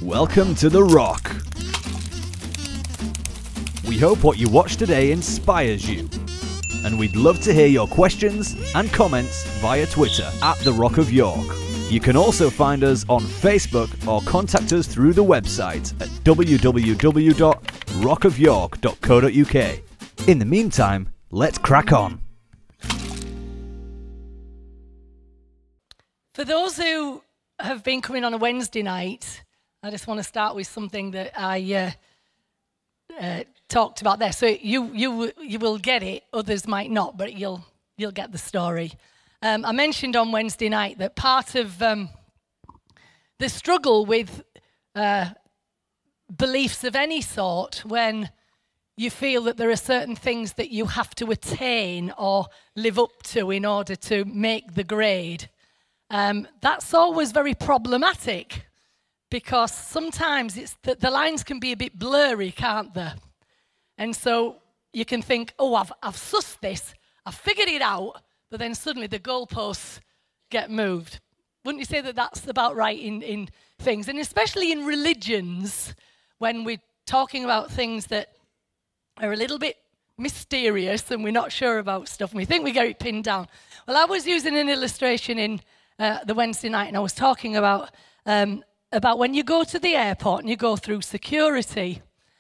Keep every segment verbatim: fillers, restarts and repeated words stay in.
Welcome to The Rock. We hope what you watch today inspires you. And we'd love to hear your questions and comments via Twitter at The Rock of York. You can also find us on Facebook or contact us through the website at w w w dot rock of york dot co dot u k. In the meantime, let's crack on. For those who have been coming on a Wednesday night, I just want to start with something that I uh, uh, talked about there. So you you you will get it. Others might not, but you'll you'll get the story. Um, I mentioned on Wednesday night that part of um, the struggle with uh, beliefs of any sort, when you feel that there are certain things that you have to attain or live up to in order to make the grade, um, that's always very problematic. Because sometimes it's the, the lines can be a bit blurry, can't they? And so you can think, oh, I've, I've sussed this, I've figured it out, but then suddenly the goalposts get moved. Wouldn't you say that that's about right in, in things? And especially in religions, when we're talking about things that are a little bit mysterious and we're not sure about stuff, and we think we get it pinned down. Well, I was using an illustration in uh, the Wednesday night, and I was talking about... Um, about when you go to the airport and you go through security.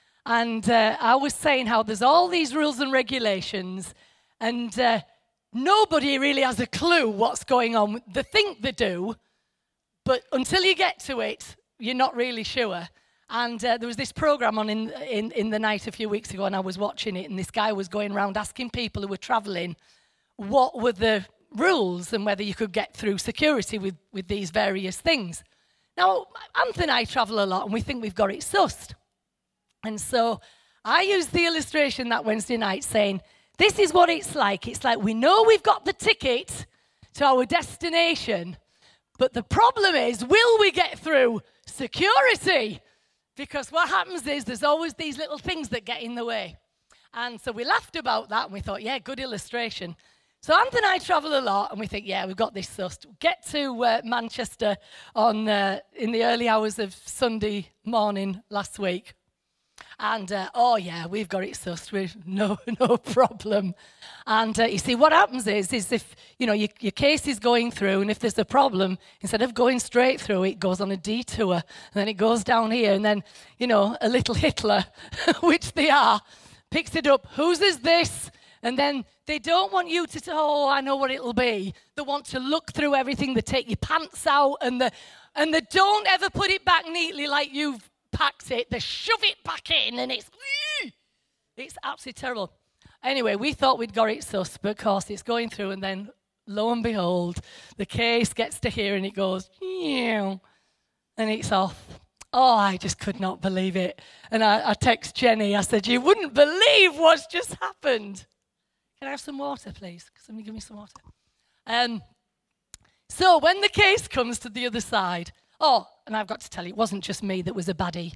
And uh, I was saying how there's all these rules and regulations, and uh, nobody really has a clue what's going on. They think they do, but until you get to it, you're not really sure. And uh, there was this program on in, in, in the night a few weeks ago, and I was watching it, and this guy was going around asking people who were traveling what were the rules and whether you could get through security with, with these various things. Now, Anthony and I travel a lot, and we think we've got it sussed. And so I used the illustration that Wednesday night saying, this is what it's like. It's like we know we've got the ticket to our destination, but the problem is, will we get through security? Because what happens is there's always these little things that get in the way. And so we laughed about that, and we thought, yeah, good illustration. So Anthony and I travel a lot, and we think, yeah, we've got this sussed. Get to uh, Manchester on uh, in the early hours of Sunday morning last week. And, uh, oh, yeah, we've got it sussed. We've no, no problem. And, uh, you see, what happens is, is if, you know, your, your case is going through, and if there's a problem, instead of going straight through, it goes on a detour, and then it goes down here, and then, you know, a little Hitler, which they are, picks it up. Whose is this? And then they don't want you to, oh, I know what it'll be. They want to look through everything. They take your pants out, and they, and they don't ever put it back neatly like you've packed it. They shove it back in, and it's, it's absolutely terrible. Anyway, we thought we'd got it sussed, but of course it's going through, and then lo and behold, the case gets to here, and it goes, and it's off. Oh, I just could not believe it. And I, I text Jenny. I said, you wouldn't believe what's just happened. Can I have some water, please? Somebody give me some water. Um, so when the case comes to the other side, oh, and I've got to tell you, it wasn't just me that was a baddie.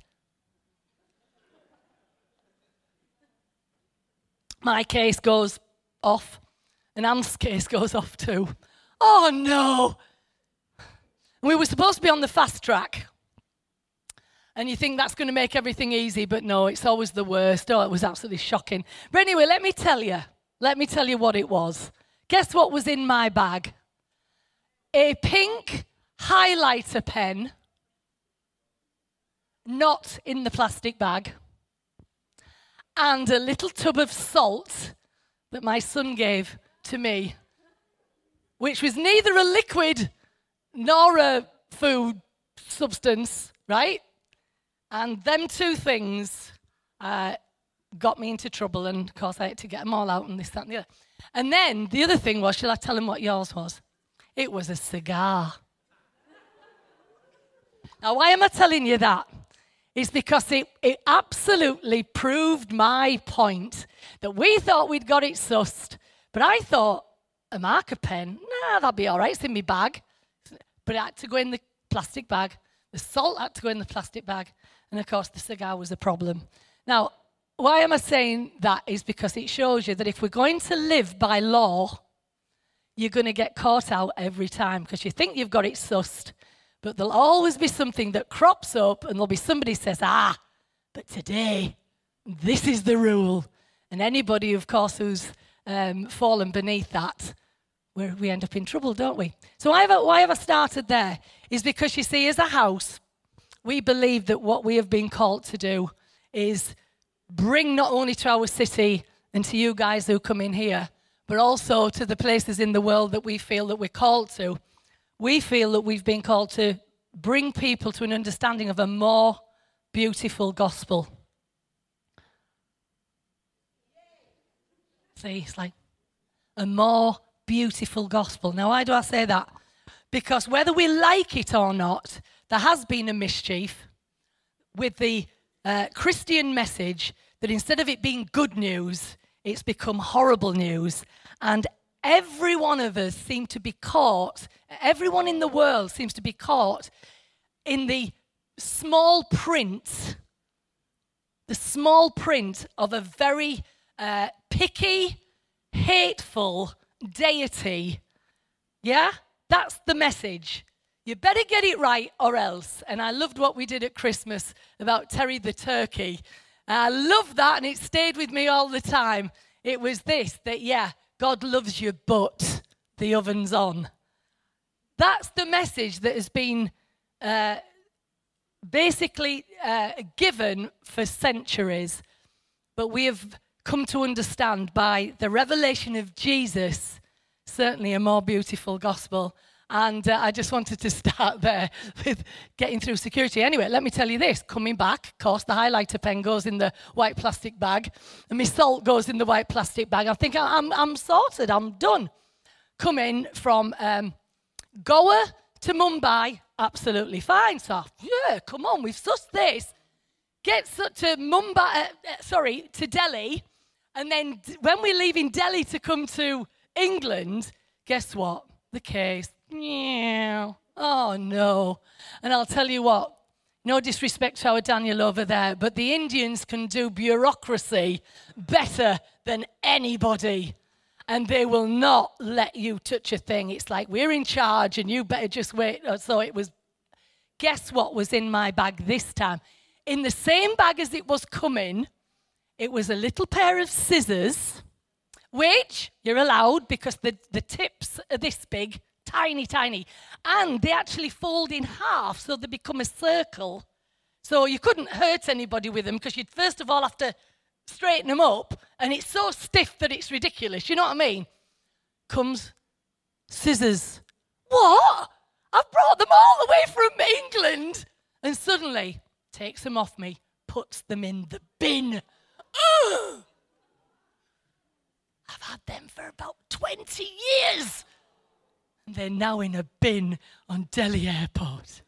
My case goes off, and Anne's case goes off too. Oh, no. We were supposed to be on the fast track. And you think that's going to make everything easy, but no, it's always the worst. Oh, it was absolutely shocking. But anyway, let me tell you. Let me tell you what it was. Guess what was in my bag? A pink highlighter pen, not in the plastic bag, and a little tub of salt that my son gave to me, which was neither a liquid nor a food substance, right? And them two things uh, got me into trouble, and of course I had to get them all out and this, that, and the other. And then the other thing was, shall I tell him what yours was? It was a cigar. Now, why am I telling you that? It's because it, it absolutely proved my point that we thought we'd got it sussed, but I thought, a marker pen? Nah, that'll be all right, it's in my bag. But it had to go in the plastic bag. The salt had to go in the plastic bag. And of course, the cigar was a problem. Now, why am I saying that is because it shows you that if we're going to live by law, you're going to get caught out every time because you think you've got it sussed, But there'll always be something that crops up and there'll be somebody who says, ah, but today, this is the rule. And anybody, of course, who's um, fallen beneath that, where we end up in trouble, don't we? So why have, I, why have I started there? Is because, you see, as a house, we believe that what we have been called to do is bring not only to our city and to you guys who come in here, but also to the places in the world that we feel that we're called to. We feel that we've been called to bring people to an understanding of a more beautiful gospel. See, it's like a more beautiful gospel. Now, why do I say that? Because whether we like it or not, there has been a mischief with the uh, Christian message that instead of it being good news, it's become horrible news. And every one of us seem to be caught, everyone in the world seems to be caught in the small print, the small print of a very uh, picky, hateful deity. Yeah? That's the message. You better get it right or else. And I loved what we did at Christmas about Terry the turkey. I loved that, and it stayed with me all the time. It was this, that, yeah, God loves you, but the oven's on. That's the message that has been uh, basically uh, given for centuries. But we have come to understand by the revelation of Jesus, certainly a more beautiful gospel. And uh, I just wanted to start there with getting through security. Anyway, let me tell you this. Coming back, of course, the highlighter pen goes in the white plastic bag, and my salt goes in the white plastic bag. I think I'm, I'm sorted. I'm done. Coming from um, Goa to Mumbai, absolutely fine. So, yeah, come on, we've sussed this. Get to Mumbai, uh, uh, sorry, to Delhi, and then d- when we're leaving Delhi to come to England, guess what? The case. Yeah. Oh, no. And I'll tell you what, no disrespect to our Daniel over there, but the Indians can do bureaucracy better than anybody. And they will not let you touch a thing. It's like, we're in charge and you better just wait. So it was, guess what was in my bag this time? In the same bag as it was coming, it was a little pair of scissors, which you're allowed because the, the tips are this big, tiny, tiny. And they actually fold in half so they become a circle. So you couldn't hurt anybody with them because you'd first of all have to straighten them up. And it's so stiff that it's ridiculous. You know what I mean? Comes scissors. What? I've brought them all the way from England. And suddenly takes them off me, puts them in the bin. Ugh! I've had them for about twenty years. And they're now in a bin on Delhi Airport.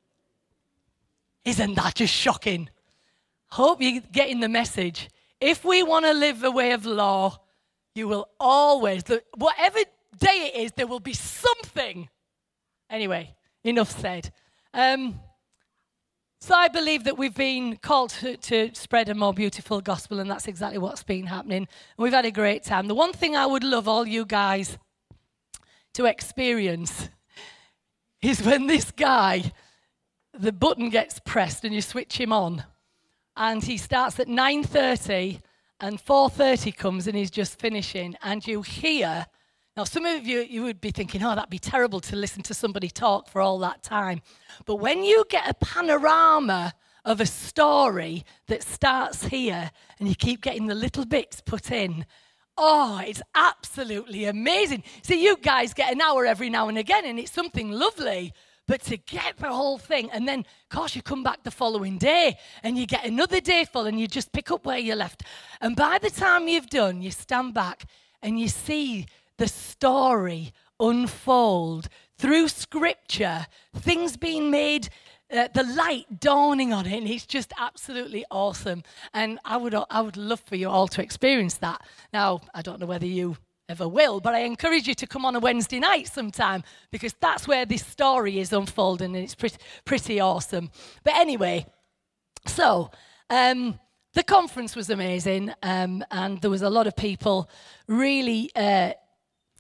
Isn't that just shocking? Hope you're getting the message. If we want to live a way of law, you will always, whatever day it is, there will be something. Anyway, enough said. Um, so I believe that we've been called to, to spread a more beautiful gospel, and that's exactly what's been happening. And we've had a great time. The one thing I would love all you guys to experience is when this guy, the button gets pressed and you switch him on, and he starts at nine thirty and four thirty comes and he's just finishing, and you hear, now some of you, you would be thinking, oh, that'd be terrible to listen to somebody talk for all that time. But when you get a panorama of a story that starts here and you keep getting the little bits put in, oh, it's absolutely amazing. See, you guys get an hour every now and again, and it's something lovely. But to get the whole thing, and then, of course, you come back the following day, and you get another day full, and you just pick up where you left. And by the time you've done, you stand back, and you see the story unfold through Scripture, things being made, Uh, the light dawning on it, and it's just absolutely awesome. And I would, I would love for you all to experience that. Now, I don't know whether you ever will, but I encourage you to come on a Wednesday night sometime, because that's where this story is unfolding, and it's pretty, pretty awesome. But anyway, so um, the conference was amazing, um, and there was a lot of people really uh,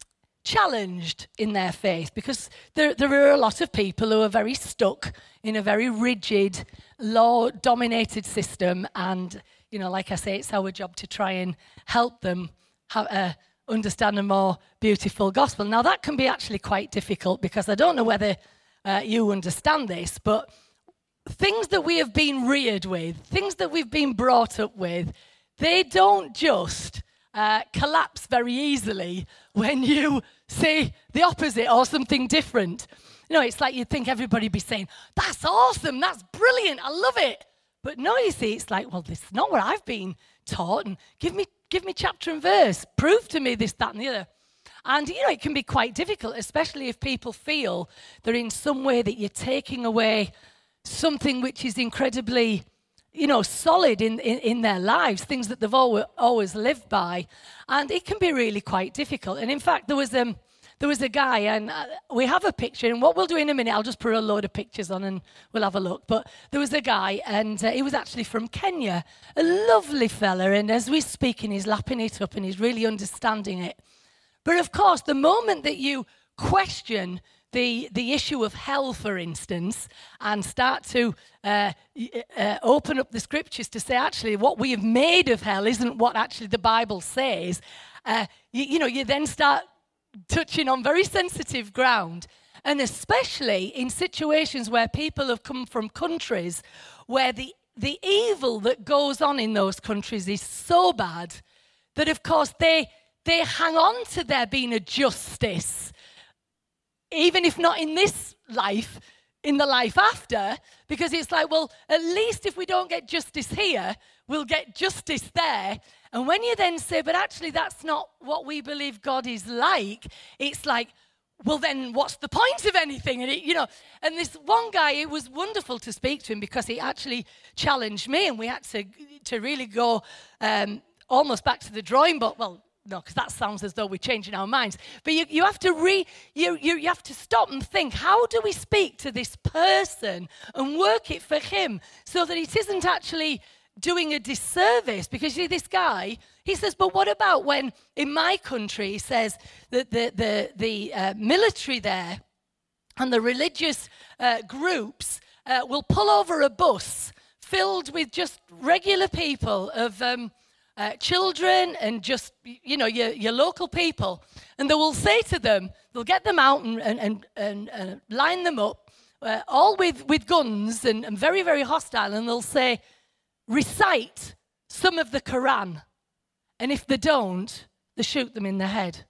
challenged in their faith, because there, there are a lot of people who are very stuck in a very rigid, law-dominated system. And, you know, like I say, it's our job to try and help them have, uh, understand a more beautiful gospel. Now, that can be actually quite difficult, because I don't know whether uh, you understand this, but things that we have been reared with, things that we've been brought up with, they don't just uh, collapse very easily when you say the opposite or something different. You know, it's like you'd think everybody be saying, that's awesome, that's brilliant, I love it. But no, you see, it's like, well, this is not what I've been taught, and give me, give me chapter and verse, prove to me this, that, and the other. And, you know, it can be quite difficult, especially if people feel that in some way that you're taking away something which is incredibly, you know, solid in, in, in their lives, things that they've always, always lived by. And it can be really quite difficult. And in fact, there was, um, there was a guy, and uh, we have a picture, and what we'll do in a minute, I'll just put a load of pictures on and we'll have a look. But there was a guy, and uh, he was actually from Kenya, a lovely fella, and as we're speaking, he's lapping it up and he's really understanding it. But of course, the moment that you question the, the issue of hell, for instance, and start to uh, uh, open up the scriptures to say, actually, what we have made of hell isn't what actually the Bible says, uh, you, you know, you then start touching on very sensitive ground. And especially in situations where people have come from countries where the, the evil that goes on in those countries is so bad that, of course, they... They hang on to there being a justice, even if not in this life, in the life after, because it's like, well, at least if we don't get justice here, we'll get justice there. And when you then say, but actually that's not what we believe God is like, it's like, well, then what's the point of anything? And it, you know, and this one guy, it was wonderful to speak to him because he actually challenged me, and we had to, to really go um, almost back to the drawing board. Well, no, because that sounds as though we're changing our minds. But you, you have to re, you, you, you have to stop and think, how do we speak to this person and work it for him so that it isn't actually doing a disservice? Because you see, this guy, he says, but what about when in my country, he says that the, the, the uh, military there and the religious uh, groups uh, will pull over a bus filled with just regular people of... Um, Uh, children and just, you know, your, your local people. And they will say to them, they'll get them out and, and, and, and uh, line them up, uh, all with, with guns and, and very, very hostile. And they'll say, recite some of the Quran. And if they don't, they shoot them in the head.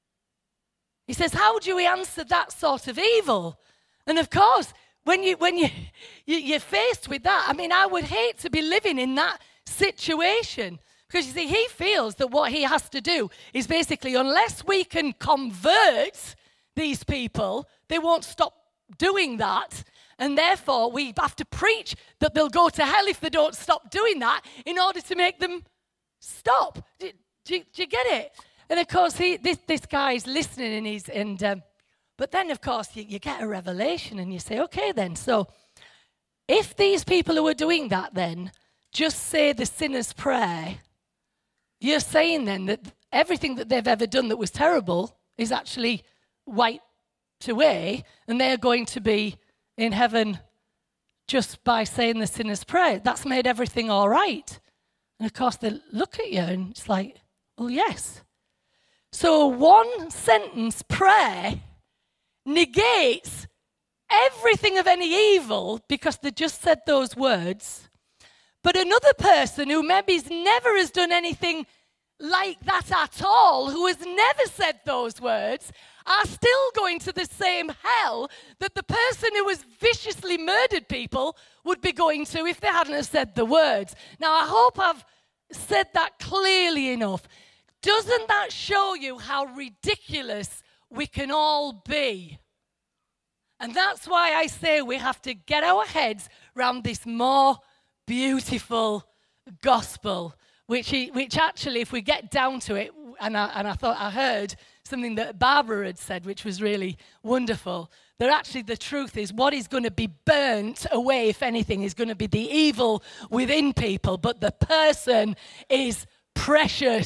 He says, how do we answer that sort of evil? And of course, when, you, when you, you, you're faced with that, I mean, I would hate to be living in that situation. Because, you see, he feels that what he has to do is basically, unless we can convert these people, they won't stop doing that. And therefore, we have to preach that they'll go to hell if they don't stop doing that in order to make them stop. Do, do, do you get it? And, of course, he, this, this guy's listening, and he's... And, um, but then, of course, you, you get a revelation, and you say, okay, then, so if these people who are doing that then just say the sinner's prayer... You're saying then that everything that they've ever done that was terrible is actually wiped away, and they're going to be in heaven just by saying the sinner's prayer. That's made everything all right. And of course, they look at you and it's like, well, yes. So one sentence prayer negates everything of any evil because they just said those words. But another person who maybe never has done anything like that at all, who has never said those words, are still going to the same hell that the person who has viciously murdered people would be going to if they hadn't have said the words. Now, I hope I've said that clearly enough. Doesn't that show you how ridiculous we can all be? And that's why I say we have to get our heads around this more beautiful gospel, which, which actually, if we get down to it, and I, and I thought I heard something that Barbara had said, which was really wonderful, that actually the truth is what is going to be burnt away, if anything, is going to be the evil within people, but the person is precious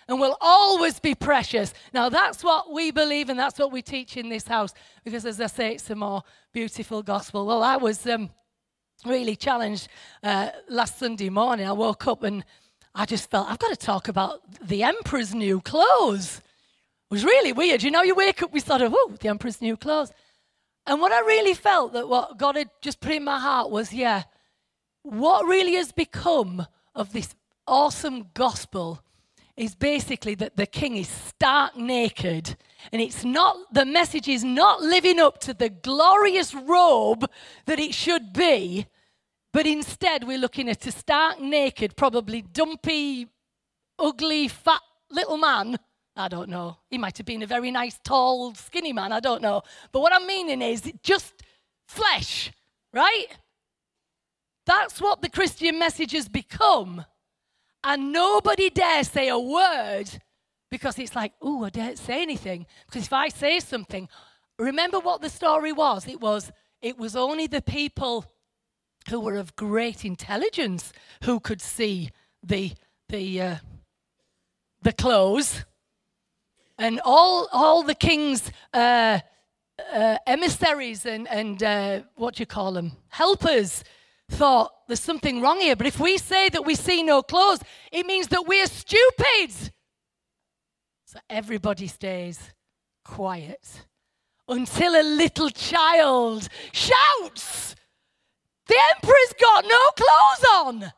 and will always be precious. Now, that's what we believe, and that's what we teach in this house, because as I say, it's a more beautiful gospel. Well, I was um, really challenged uh, last Sunday morning. I woke up and I just felt, I've got to talk about the emperor's new clothes. It was really weird. You know, you wake up, we thought of, oh, the emperor's new clothes. And what I really felt that what God had just put in my heart was, yeah, what really has become of this awesome gospel is basically that the king is stark naked, and it's not, the message is not living up to the glorious robe that it should be, but instead we're looking at a stark naked, probably dumpy, ugly, fat little man. I don't know. He might have been a very nice, tall, skinny man. I don't know. But what I'm meaning is just flesh, right? That's what the Christian message has become. And nobody dares say a word because it's like, oh, I daren't say anything. Because if I say something, remember what the story was? It was, it was only the people who were of great intelligence who could see the, the, uh, the clothes. And all all the king's uh, uh, emissaries and, and uh, what do you call them, helpers, thought there's something wrong here. But if we say that we see no clothes, it means that we're stupid. So everybody stays quiet until a little child shouts, the emperor's got no clothes on.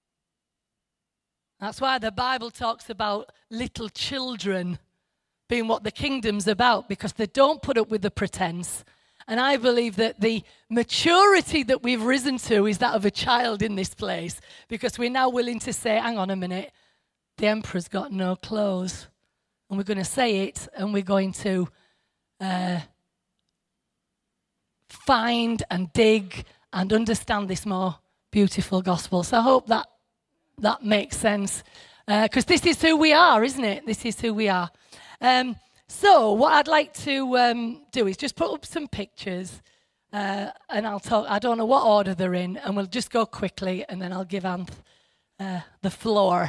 That's why the Bible talks about little children being what the kingdom's about, because they don't put up with the pretense. And I believe that the maturity that we've risen to is that of a child in this place, because we're now willing to say, hang on a minute, the emperor's got no clothes. And we're going to say it, and we're going to uh, find and dig and understand this more beautiful gospel. So I hope that that makes sense, because uh, this is who we are, isn't it? This is who we are. Um, so what I'd like to um, do is just put up some pictures, uh, and I'll talk. I don't know what order they're in, and we'll just go quickly, and then I'll give Anth uh, the floor.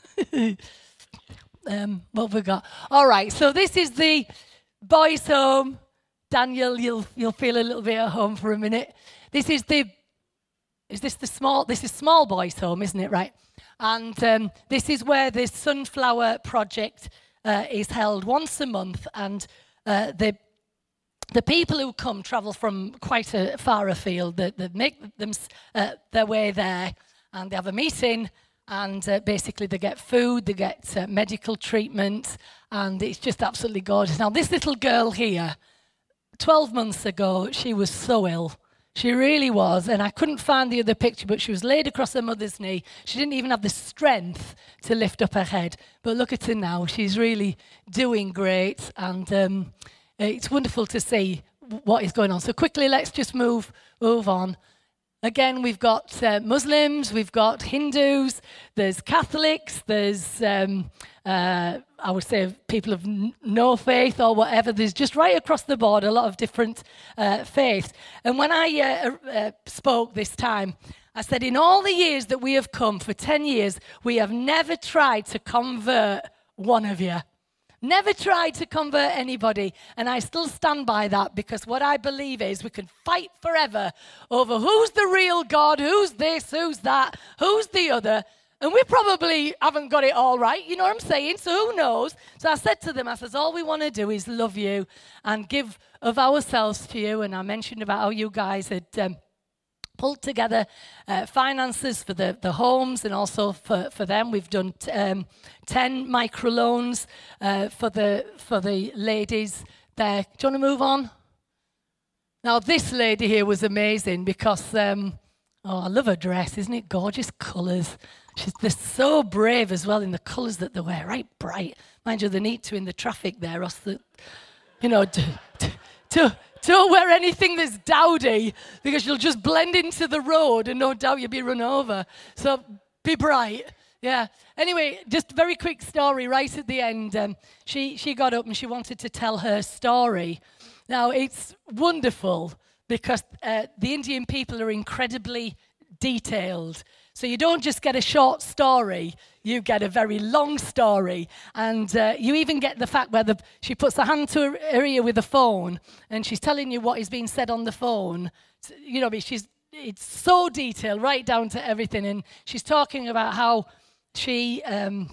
um, what have we got? All right. So this is the boys' home. Daniel, you'll you'll feel a little bit at home for a minute. This is the. Is this the small? This is small boys' home, isn't it? Right. And um, this is where the Sunflower Project Uh, is held once a month, and uh, the the people who come travel from quite a far afield. They, they make them uh, their way there, and they have a meeting, and uh, basically they get food, they get uh, medical treatment, and it's just absolutely gorgeous. Now, this little girl here, twelve months ago, she was so ill. She really was, and I couldn't find the other picture, but she was laid across her mother's knee. She didn't even have the strength to lift up her head. But look at her now. She's really doing great, and um, it's wonderful to see what is going on. So quickly, let's just move, move on. Again, we've got uh, Muslims, we've got Hindus, there's Catholics, there's, um, uh, I would say, people of n- no faith or whatever. There's just right across the board a lot of different uh, faiths. And when I uh, uh, spoke this time, I said, in all the years that we have come, for ten years, we have never tried to convert one of you. Never tried to convert anybody, and I still stand by that, because what I believe is we can fight forever over who's the real God, who's this, who's that, who's the other, and we probably haven't got it all right, you know what I'm saying? So who knows? So I said to them, I says, all we want to do is love you and give of ourselves to you, and I mentioned about how you guys had um, pulled together uh, finances for the, the homes, and also for, for them. We've done t- um, ten microloans uh, for the for the ladies there. Do you want to move on? Now, this lady here was amazing because, um, oh, I love her dress. Isn't it gorgeous colours? She's, they're so brave as well in the colours that they wear, right bright. Mind you, they need to in the traffic there, or else the, you know, to, to, to Don't wear anything that's dowdy, because you'll just blend into the road and no doubt you'll be run over. So be bright. Yeah. Anyway, just a very quick story right at the end. Um, she, she got up and she wanted to tell her story. Now, it's wonderful because uh, the Indian people are incredibly detailed. So you don't just get a short story, you get a very long story. And uh, you even get the fact where the, she puts her hand to her, her ear with the phone and she's telling you what is being said on the phone. You know, she's it's so detailed, right down to everything. And she's talking about how she um,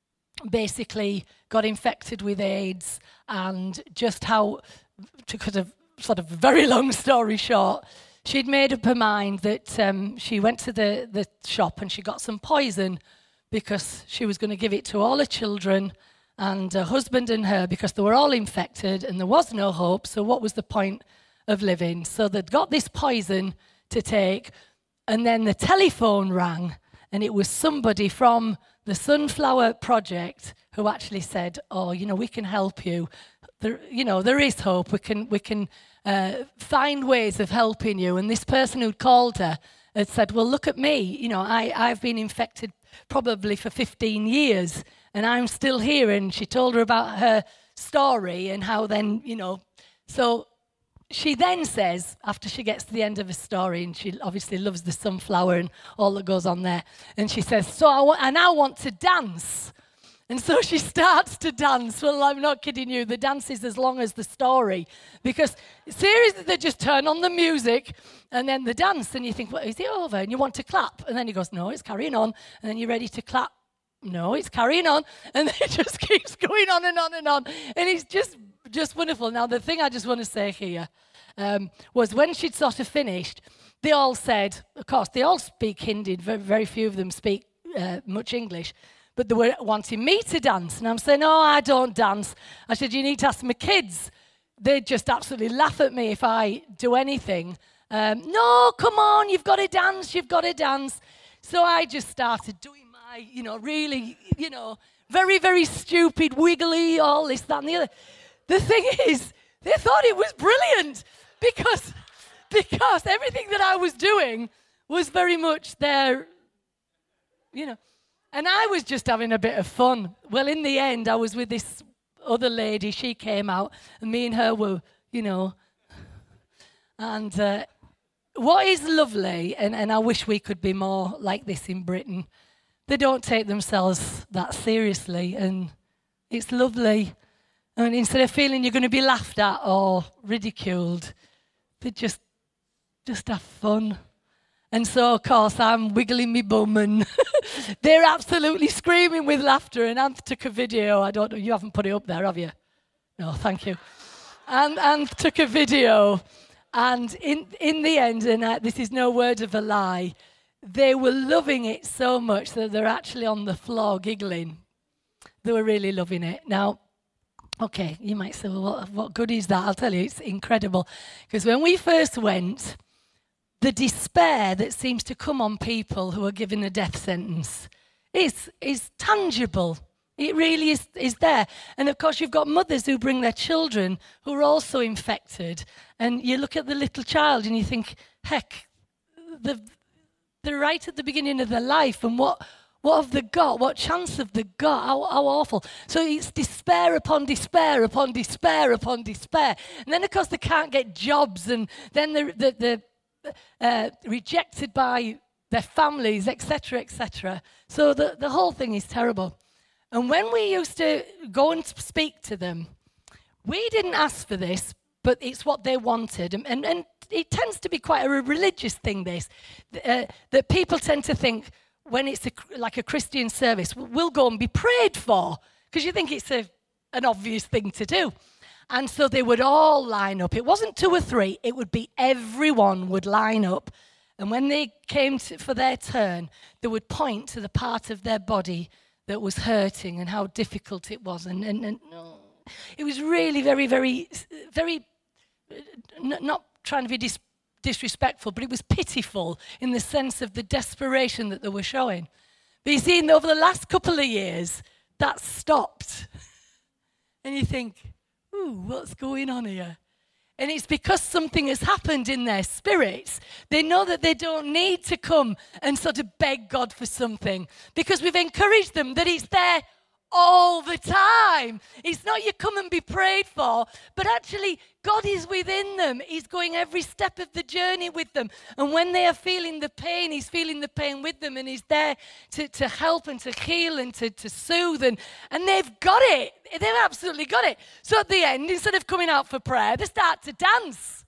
basically got infected with AIDS and just how, to cut a sort of very long story short, she'd made up her mind that um, she went to the, the shop and she got some poison because she was going to give it to all her children and her husband and her because they were all infected and there was no hope, so what was the point of living? So they'd got this poison to take and then the telephone rang and it was somebody from the Sunflower Project who actually said, oh, you know, we can help you. There, you know, there is hope. We can, we can uh, find ways of helping you. And this person who'd called her had said, well, look at me. You know, I, I've been infected probably for fifteen years and I'm still here. And she told her about her story and how then, you know, so she then says, after she gets to the end of her story, and she obviously loves the sunflower and all that goes on there, and she says, so I, wa- I now want to dance. And so she starts to dance. Well, I'm not kidding you. The dance is as long as the story. Because seriously, they just turn on the music and then the dance. And you think, well, is it over? And you want to clap. And then he goes, no, it's carrying on. And then you're ready to clap. No, it's carrying on. And it just keeps going on and on and on. And it's just, just wonderful. Now, the thing I just want to say here um, was when she'd sort of finished, they all said, of course, they all speak Hindi. Very, very few of them speak uh, much English. But they were wanting me to dance. And I'm saying, no, I don't dance. I said, you need to ask my kids. They'd just absolutely laugh at me if I do anything. Um, no, come on, you've got to dance, you've got to dance. So I just started doing my, you know, really, you know, very, very stupid, wiggly, all this, that, and the other. The thing is, they thought it was brilliant because, because everything that I was doing was very much their, you know, and I was just having a bit of fun. Well, in the end, I was with this other lady. She came out, and me and her were, you know. And uh, what is lovely, and, and I wish we could be more like this in Britain, they don't take themselves that seriously, and it's lovely. And instead of feeling you're going to be laughed at or ridiculed, they just, just have fun. And so, of course, I'm wiggling my bum and they're absolutely screaming with laughter. And Anth took a video. I don't know, you haven't put it up there, have you? No, thank you. And Anth took a video. And in, in the end, and I, this is no word of a lie, they were loving it so much that they're actually on the floor giggling. They were really loving it. Now, okay, you might say, well, what, what good is that? I'll tell you, it's incredible. Because when we first went, the despair that seems to come on people who are given a death sentence is, is tangible. It really is, is there. And of course, you've got mothers who bring their children who are also infected. And you look at the little child and you think, heck, the, they're right at the beginning of their life. And what, what have they got? What chance have they got? How, how awful. So it's despair upon despair upon despair upon despair. And then, of course, they can't get jobs. And then they're, they're, they're Uh, rejected by their families, et cetera, et cetera. So the, the whole thing is terrible. And when we used to go and speak to them, we didn't ask for this, but it's what they wanted. And, and, and it tends to be quite a religious thing, this, uh, that people tend to think when it's a, like a Christian service, we'll go and be prayed for, because you think it's a, an obvious thing to do. And so they would all line up. It wasn't two or three. It would be everyone would line up. And when they came to, for their turn, they would point to the part of their body that was hurting and how difficult it was. And, and, and oh, it was really very, very, very, n- not trying to be dis- disrespectful, but it was pitiful in the sense of the desperation that they were showing. But you see, over the last couple of years, that stopped. And you think, ooh, what's going on here? And it's because something has happened in their spirits. They know that they don't need to come and sort of beg God for something because we've encouraged them that it's there all the time. It's not you come and be prayed for, but actually God is within them. He's going every step of the journey with them. And when they are feeling the pain, he's feeling the pain with them, and he's there to, to help and to heal and to, to soothe. And, and they've got it. They've absolutely got it. So at the end, instead of coming out for prayer, they start to dance.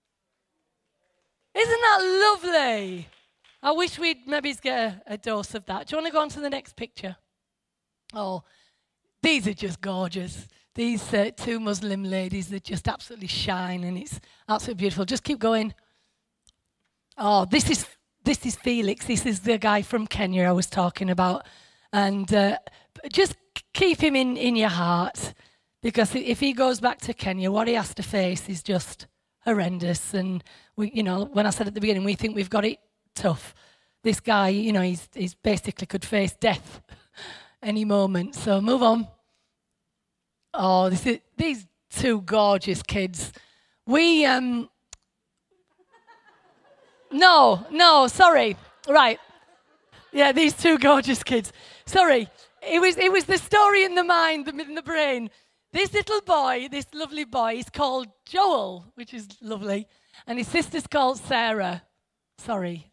Isn't that lovely? I wish we'd maybe get a, a dose of that. Do you want to go on to the next picture? Oh, these are just gorgeous. These uh, two Muslim ladies that just absolutely shine, and it's absolutely beautiful. Just keep going. Oh, this is this is Felix. This is the guy from Kenya I was talking about. And uh, just keep him in, in your heart, because if he goes back to Kenya, what he has to face is just horrendous. And, we, you know, when I said at the beginning, we think we've got it tough. This guy, you know, he's, he's basically could face death any moment. So move on. Oh, this is, these two gorgeous kids. We, um, no, no, sorry. Right. Yeah, these two gorgeous kids. Sorry. It was, it was the story in the mind, in the brain. This little boy, this lovely boy, is called Joel, which is lovely. And his sister's called Sarah. Sorry.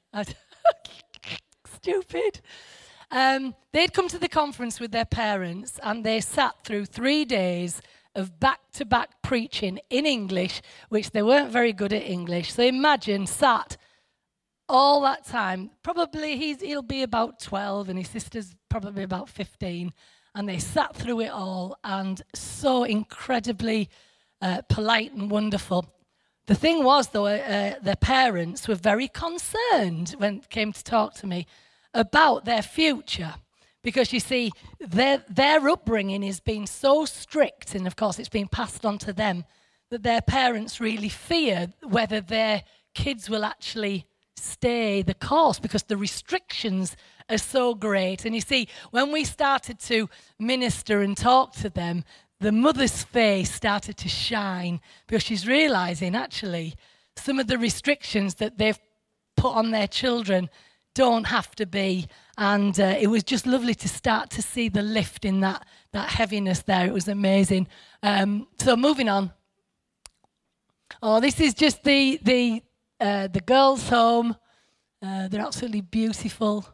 Stupid. Um, they'd come to the conference with their parents, and they sat through three days of back-to-back preaching in English, which they weren't very good at English. So imagine, sat all that time. Probably he's, he'll be about twelve, and his sister's probably about fifteen. And they sat through it all, and so incredibly uh, polite and wonderful. The thing was, though, uh, their parents were very concerned when it came to talk to me about their future, because you see, their their upbringing has been so strict, and of course it's been passed on to them, that their parents really fear whether their kids will actually stay the course, because the restrictions are so great. And you see, when we started to minister and talk to them, the mother's face started to shine, because she's realizing actually some of the restrictions that they've put on their children don't have to be. And uh, it was just lovely to start to see the lift in that, that heaviness there. It was amazing. Um, so moving on. Oh, this is just the, the, uh, the girls' home. Uh, they're absolutely beautiful.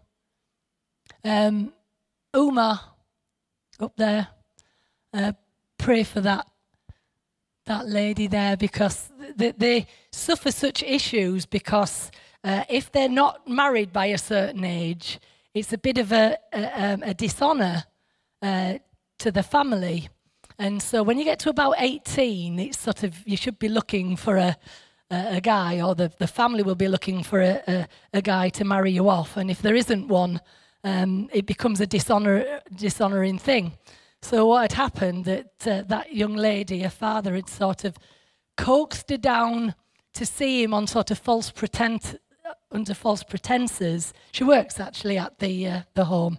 Um, Uma, up there. Uh, pray for that that lady there, because they, they suffer such issues because uh, if they're not married by a certain age, it's a bit of a, a, a dishonour uh, to the family. And so when you get to about eighteen, it's sort of, you should be looking for a, a, a guy, or the, the family will be looking for a, a, a guy to marry you off. And if there isn't one, um, it becomes a dishonour, dishonouring thing. So what had happened, that uh, that young lady, her father had sort of coaxed her down to see him on sort of false pretense, under false pretenses. She works actually at the uh, the home.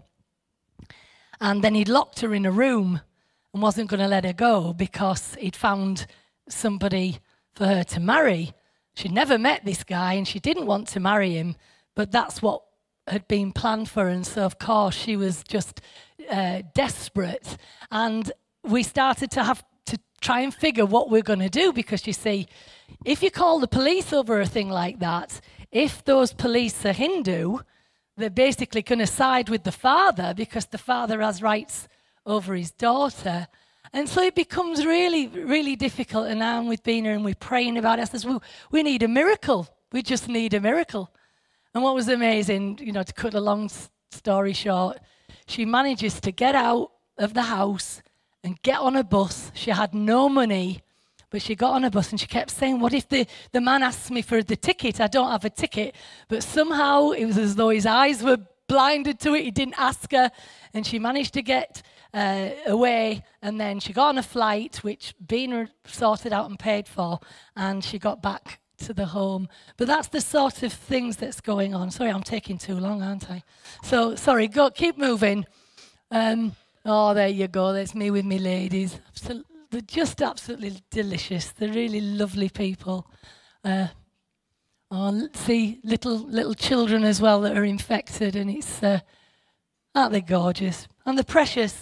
And then he'd locked her in a room and wasn't going to let her go because he'd found somebody for her to marry. She'd never met this guy and she didn't want to marry him, but that's what had been planned for her. And so, of course, she was just uh, desperate. And we started to have to try and figure what we're going to do, because, you see, if you call the police over a thing like that, if those police are Hindu, they're basically going to side with the father, because the father has rights over his daughter. And so it becomes really, really difficult. And now I'm with Bina and we're praying about it. I says, well, we need a miracle. We just need a miracle. And what was amazing, you know, to cut a long story short, she manages to get out of the house and get on a bus. She had no money, but she got on a bus and she kept saying, what if the, the man asks me for the ticket? I don't have a ticket. But somehow it was as though his eyes were blinded to it. He didn't ask her. And she managed to get uh, away. And then she got on a flight, which Bina sorted out and paid for. And she got back to the home. But that's the sort of things that's going on. Sorry, I'm taking too long, aren't I? So, sorry, go, keep moving. Um, oh, there you go. There's me with me ladies. Absol- They're just absolutely delicious. They're really lovely people. Uh, oh, see, little little children as well that are infected, and it's, uh, aren't they gorgeous? And the precious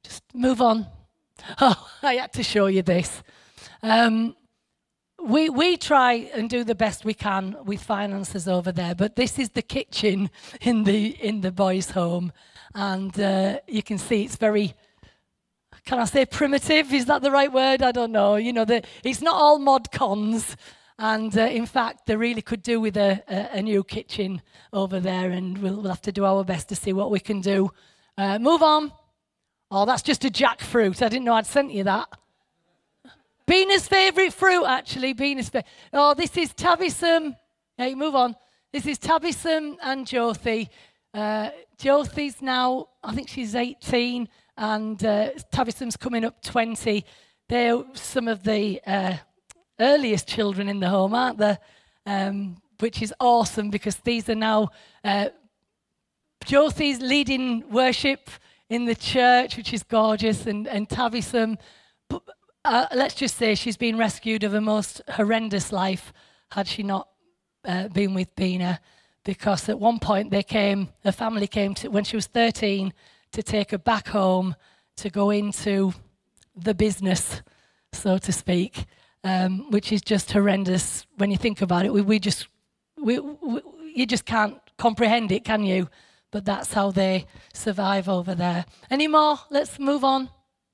just move on. Oh, I had to show you this. Um, we we try and do the best we can with finances over there, but this is the kitchen in the in the boys' home, and uh, you can see it's very. Can I say primitive? Is that the right word? I don't know. You know, the, it's not all mod cons. And uh, in fact, they really could do with a, a, a new kitchen over there. And we'll, we'll have to do our best to see what we can do. Uh, move on. Oh, that's just a jackfruit. I didn't know I'd sent you that. Bina's favourite fruit, actually. Bina's fa- Oh, this is Tabisum. Hey, move on. This is Tabisum and Jyothi. Uh, Jyothi's now, I think she's eighteen. And uh, Tabisum's coming up twenty. They're some of the uh, earliest children in the home, aren't they? Um, which is awesome because these are now uh, Jyothi's leading worship in the church, which is gorgeous, and, and Tabisum, uh, let's just say she's been rescued of a most horrendous life had she not uh, been with Bina, because at one point they came, her family came to, when she was thirteen, to take her back home to go into the business, so to speak, um, which is just horrendous when you think about it. We, we just, we, we, you just can't comprehend it, can you? But that's how they survive over there. Any more? Let's move on.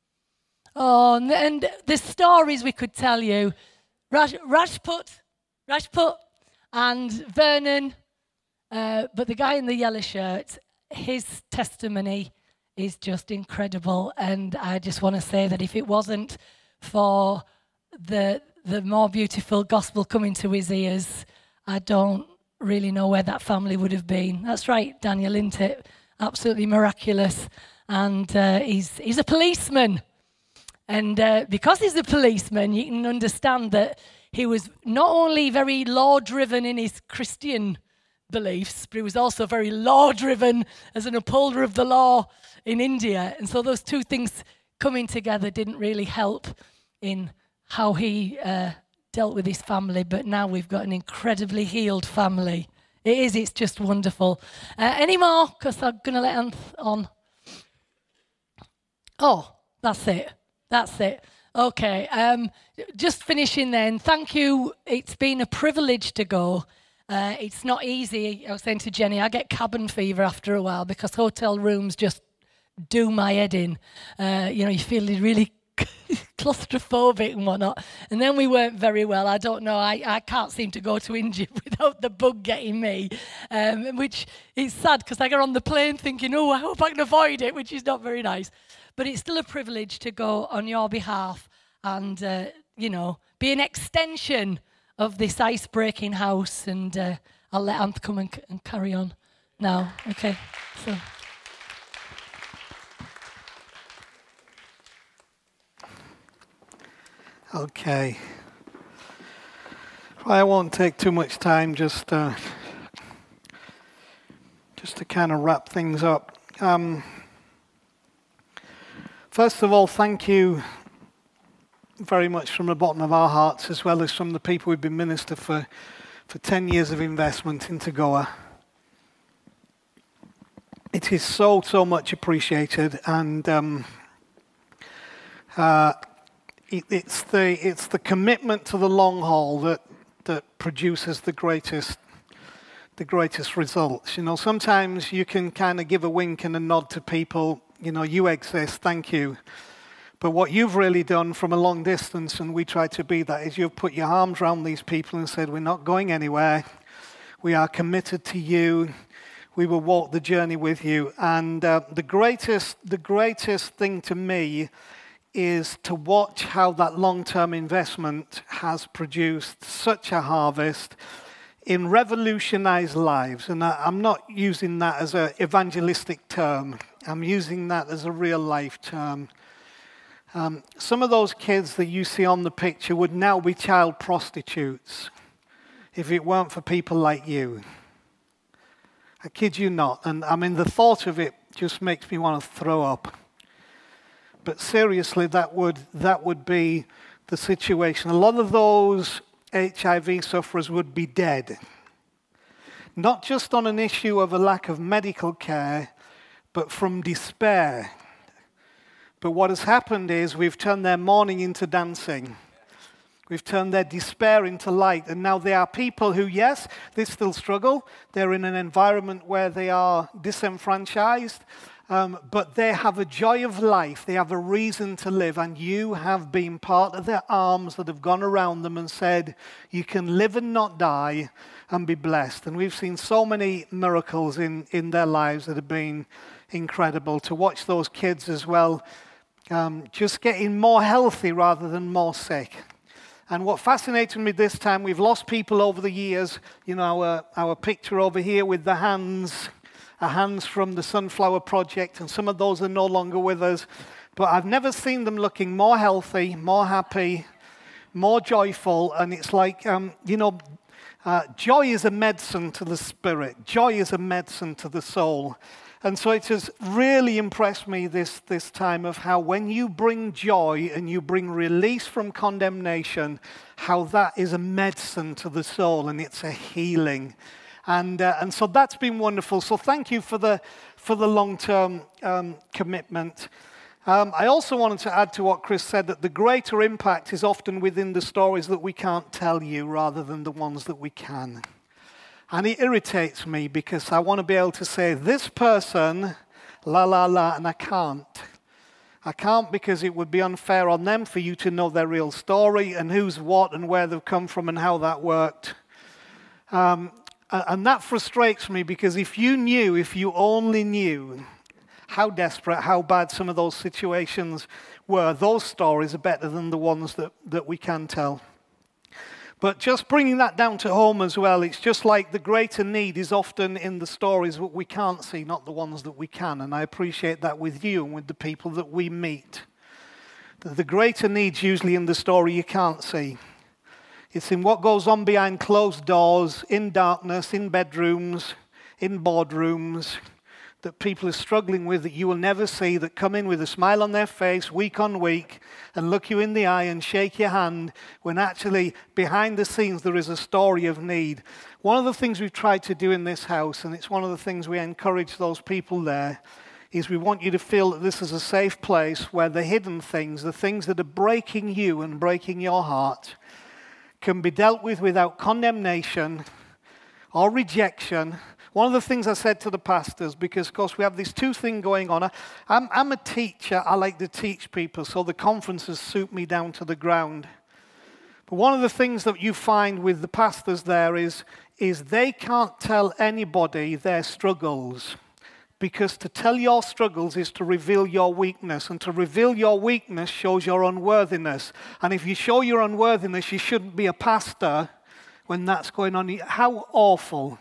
Oh, and, and the stories we could tell you. Raj, Rajput, Rajput and Vernon, uh, but the guy in the yellow shirt, his testimony is just incredible, and I just want to say that if it wasn't for the the more beautiful gospel coming to his ears, I don't really know where that family would have been. That's right, Daniel, isn't it? Absolutely miraculous. And uh, he's he's a policeman, and uh, because he's a policeman, you can understand that he was not only very law-driven in his Christian beliefs, but he was also very law-driven as an upholder of the law in India. And so those two things coming together didn't really help in how he uh, dealt with his family. But now we've got an incredibly healed family. It is, it's just wonderful. Uh, any more? Because I'm going to let Anth on. Oh, that's it. That's it. Okay. Um, just finishing then. Thank you. It's been a privilege to go. Uh, it's not easy. I was saying to Jenny, I get cabin fever after a while because hotel rooms just do my head in. Uh, you know, you feel really claustrophobic and whatnot. And then we weren't very well. I don't know. I, I can't seem to go to India without the bug getting me, um, which is sad because I get on the plane thinking, oh, I hope I can avoid it, which is not very nice. But it's still a privilege to go on your behalf and, uh, you know, be an extension of this ice-breaking house, and uh, I'll let Anth come and, and carry on now. Okay, so. Okay. Well, I won't take too much time, just uh, just to kind of wrap things up. Um, first of all, thank you very much from the bottom of our hearts, as well as from the people we've been minister for, for ten years of investment into Goa. It is so, so much appreciated, and um, uh, it, it's the it's the commitment to the long haul that that produces the greatest the greatest results. You know, sometimes you can kind of give a wink and a nod to people. You know, you exist, thank you. But what you've really done from a long distance, and we try to be that, is you've put your arms around these people and said, we're not going anywhere. We are committed to you. We will walk the journey with you. And uh, the greatest, the greatest thing to me is to watch how that long-term investment has produced such a harvest in revolutionized lives. And I, I'm not using that as an evangelistic term. I'm using that as a real-life term. Um, some of those kids that you see on the picture would now be child prostitutes if it weren't for people like you. I kid you not. And I mean, the thought of it just makes me want to throw up. But seriously, that would, that would be the situation. A lot of those H I V sufferers would be dead. Not just on an issue of a lack of medical care, but from despair. But what has happened is we've turned their mourning into dancing. We've turned their despair into light. And now they are people who, yes, they still struggle. They're in an environment where they are disenfranchised. Um, but they have a joy of life. They have a reason to live. And you have been part of their arms that have gone around them and said, you can live and not die and be blessed. And we've seen so many miracles in, in their lives that have been incredible. To watch those kids as well, um, just getting more healthy rather than more sick. And what fascinated me this time, we've lost people over the years. You know, our, our picture over here with the hands, our hands from the Sunflower Project, and some of those are no longer with us. But I've never seen them looking more healthy, more happy, more joyful. And it's like, um, you know, uh, joy is a medicine to the spirit. Joy is a medicine to the soul. And so it has really impressed me this, this time of how when you bring joy and you bring release from condemnation, how that is a medicine to the soul and it's a healing. And, uh, and so that's been wonderful. So thank you for the, for the long-term um, commitment. Um, I also wanted to add to what Chris said, that the greater impact is often within the stories that we can't tell you rather than the ones that we can. And it irritates me because I want to be able to say, this person, la, la, la, and I can't. I can't because it would be unfair on them for you to know their real story and who's what and where they've come from and how that worked. Um, and that frustrates me because if you knew, if you only knew how desperate, how bad some of those situations were, those stories are better than the ones that, that we can tell. But just bringing that down to home as well, it's just like the greater need is often in the stories that we can't see, not the ones that we can. And I appreciate that with you and with the people that we meet. The greater need's usually in the story you can't see. It's in what goes on behind closed doors, in darkness, in bedrooms, in boardrooms, that people are struggling with that you will never see, that come in with a smile on their face week on week and look you in the eye and shake your hand when actually behind the scenes there is a story of need. One of the things we've tried to do in this house, and it's one of the things we encourage those people there, is we want you to feel that this is a safe place where the hidden things, the things that are breaking you and breaking your heart, can be dealt with without condemnation or rejection. One of the things I said to the pastors, because of course we have this two thing going on. I'm, I'm a teacher, I like to teach people, so the conferences suit me down to the ground. But one of the things that you find with the pastors there is, is they can't tell anybody their struggles. Because to tell your struggles is to reveal your weakness. And to reveal your weakness shows your unworthiness. And if you show your unworthiness, you shouldn't be a pastor when that's going on. How awful.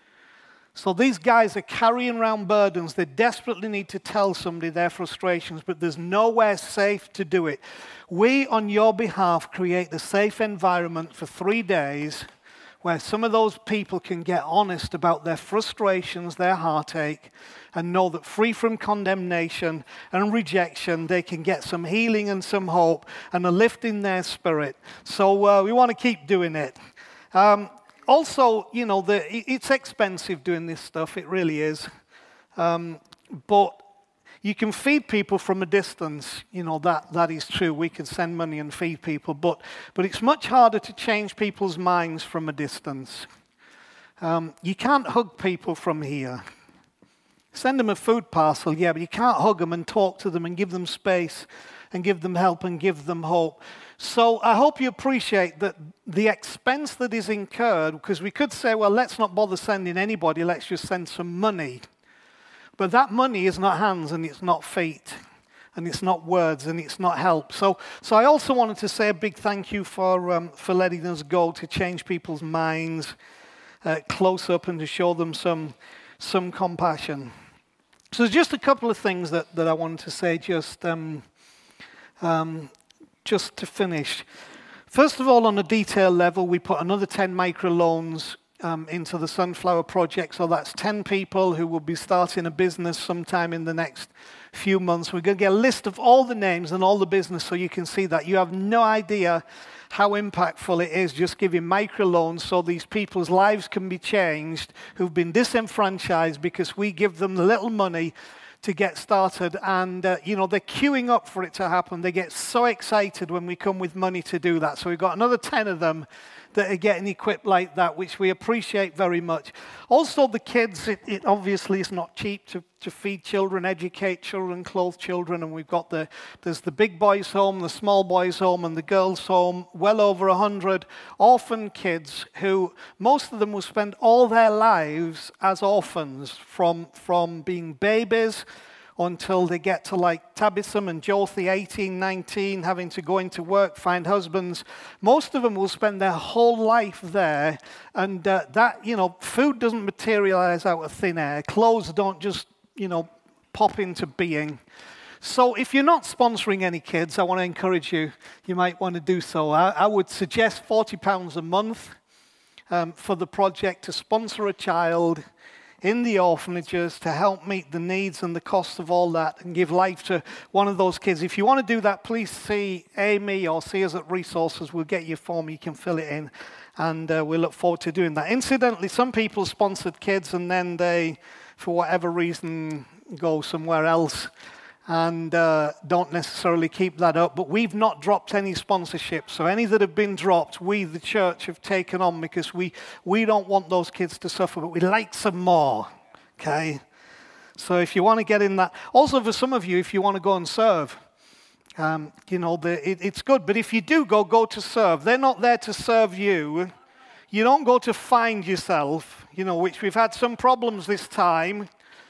So these guys are carrying around burdens. They desperately need to tell somebody their frustrations, but there's nowhere safe to do it. We, on your behalf, create a safe environment for three days where some of those people can get honest about their frustrations, their heartache, and know that free from condemnation and rejection, they can get some healing and some hope and a lift in their spirit. So uh, we want to keep doing it. Um, Also, you know, the, it's expensive doing this stuff, it really is. Um, but you can feed people from a distance, you know, that, that is true. We can send money and feed people, but, but it's much harder to change people's minds from a distance. Um, you can't hug people from here. Send them a food parcel, yeah, but you can't hug them and talk to them and give them space and give them help and give them hope. So I hope you appreciate that the expense that is incurred, because we could say, well, let's not bother sending anybody, let's just send some money. But that money is not hands and it's not feet and it's not words and it's not help. So, so I also wanted to say a big thank you for, um, for letting us go to change people's minds uh, close up and to show them some, some compassion. So there's just a couple of things that, that I wanted to say just... Um, um, Just to finish, first of all, on a detail level, we put another ten microloans um, into the Sunflower Project. So that's ten people who will be starting a business sometime in the next few months. We're going to get a list of all the names and all the business so you can see that. You have no idea how impactful it is just giving microloans so these people's lives can be changed who've been disenfranchised because we give them the little money to get started, and uh, you know, they're queuing up for it to happen. They get so excited when we come with money to do that. So we've got another ten of them that are getting equipped like that, which we appreciate very much. Also, the kids, it, it obviously is not cheap to, to feed children, educate children, clothe children, and we've got the, there's the big boys home, the small boys home, and the girls home, well over a hundred orphan kids who, most of them will spend all their lives as orphans, from, from being babies until they get to like Tabitha and Jothi, eighteen, nineteen, having to go into work, find husbands. Most of them will spend their whole life there, and uh, that, you know, food doesn't materialize out of thin air. Clothes don't just, you know, pop into being. So if you're not sponsoring any kids, I want to encourage you, you might want to do so. I, I would suggest forty pounds a month um, for the project to sponsor a child in the orphanages to help meet the needs and the cost of all that and give life to one of those kids. If you want to do that, please see Amy or see us at Resources. We'll get you a form, you can fill it in, and uh, we look forward to doing that. Incidentally, some people sponsored kids and then they, for whatever reason, go somewhere else and uh, don't necessarily keep that up. But we've not dropped any sponsorships. So any that have been dropped, we, the church, have taken on because we, we don't want those kids to suffer, but we'd like some more, okay? So if you want to get in that. Also, for some of you, if you want to go and serve, um, you know, the, it, it's good. But if you do go, go to serve. They're not there to serve you. You don't go to find yourself, you know, which we've had some problems this time.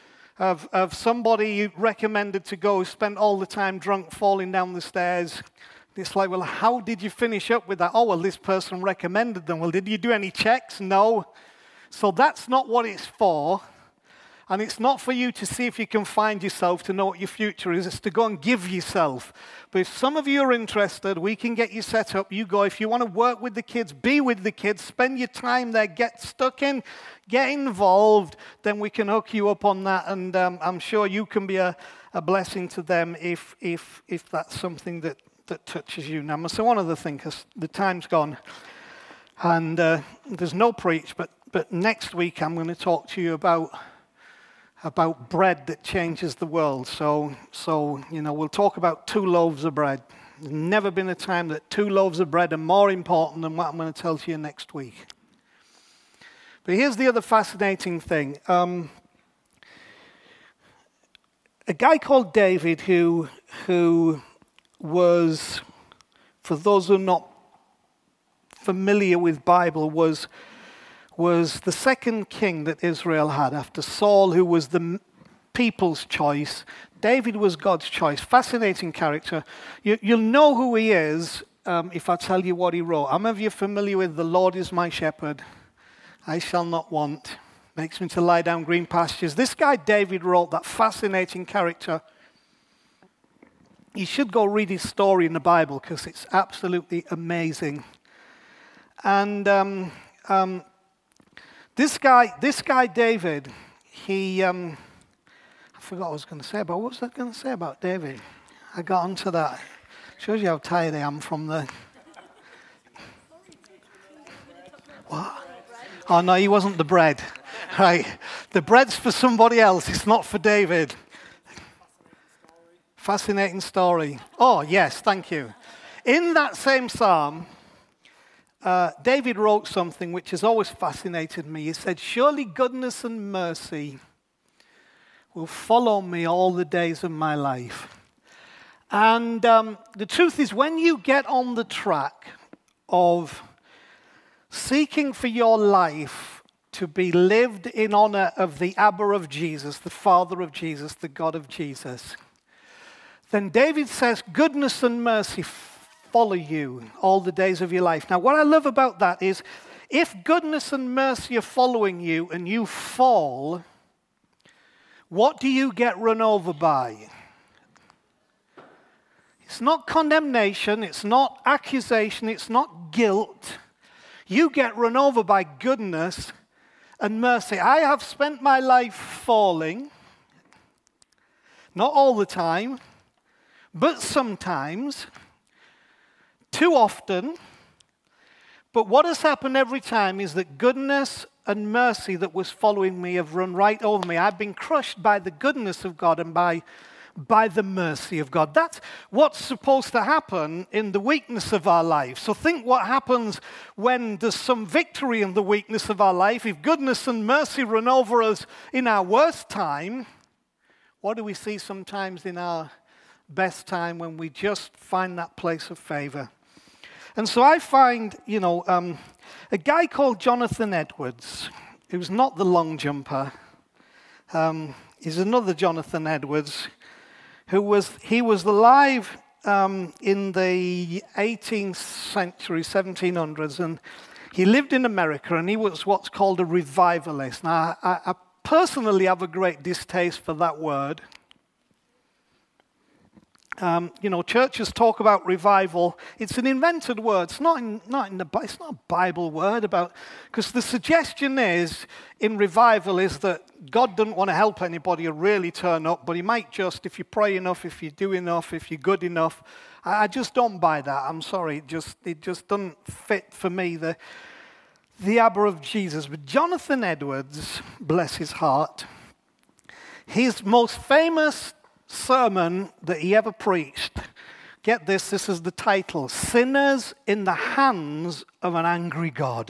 Of, of somebody you recommended to go, who spent all the time drunk, falling down the stairs. It's like, well, how did you finish up with that? Oh, well, this person recommended them. Well, did you do any checks? No. So that's not what it's for. And it's not for you to see if you can find yourself, to know what your future is. It's to go and give yourself. But if some of you are interested, we can get you set up. You go. If you want to work with the kids, be with the kids, spend your time there, get stuck in, get involved, then we can hook you up on that. And um, I'm sure you can be a, a blessing to them if, if, if that's something that, that touches you. Now, so one other thing, because the time's gone. And uh, there's no preach, but, but next week I'm going to talk to you about... about bread that changes the world. So, so, you know, we'll talk about two loaves of bread. There's never been a time that two loaves of bread are more important than what I'm going to tell to you next week. But here's the other fascinating thing. Um, a guy called David who, who was, for those who are not familiar with Bible, was... was the second king that Israel had after Saul, who was the people's choice. David was God's choice. Fascinating character. You, you'll know who he is um, if I tell you what he wrote. How many of you are familiar with "The Lord is my shepherd, I shall not want, makes me to lie down green pastures"? This guy David wrote that fascinating character. You should go read his story in the Bible because it's absolutely amazing. And... Um, um, This guy, this guy David, he, um, I forgot what I was going to say about, what was I going to say about David? I got onto that. Shows you how tired I am from the, what? Oh no, he wasn't the bread. Right, the bread's for somebody else, it's not for David. Fascinating story. Oh yes, thank you. In that same psalm, Uh, David wrote something which has always fascinated me. He said, "Surely goodness and mercy will follow me all the days of my life." And um, the truth is, when you get on the track of seeking for your life to be lived in honor of the Abba of Jesus, the Father of Jesus, the God of Jesus, then David says, goodness and mercy follow you all the days of your life. Now, what I love about that is, if goodness and mercy are following you and you fall, what do you get run over by? It's not condemnation, it's not accusation, it's not guilt. You get run over by goodness and mercy. I have spent my life falling, not all the time, but sometimes. Too often, but what has happened every time is that goodness and mercy that was following me have run right over me. I've been crushed by the goodness of God and by, by the mercy of God. That's what's supposed to happen in the weakness of our life. So think what happens when there's some victory in the weakness of our life. If goodness and mercy run over us in our worst time, what do we see sometimes in our best time when we just find that place of favor? And so I find, you know, um, a guy called Jonathan Edwards, who's not the long jumper. Um, he's another Jonathan Edwards, who was, he was alive um, in the eighteenth century, seventeen hundreds, and he lived in America, and he was what's called a revivalist. Now, I, I personally have a great distaste for that word. Um, you know, churches talk about revival. It's an invented word. It's not in, not in the. It's not a Bible word about. Because the suggestion is in revival is that God doesn't want to help anybody really turn up, but He might just, if you pray enough, if you do enough, if you're good enough. I, I just don't buy that. I'm sorry. It just it just doesn't fit for me. The the Abba of Jesus. But Jonathan Edwards, bless his heart, his most famous sermon that he ever preached, get this, this is the title, Sinners in the Hands of an Angry God.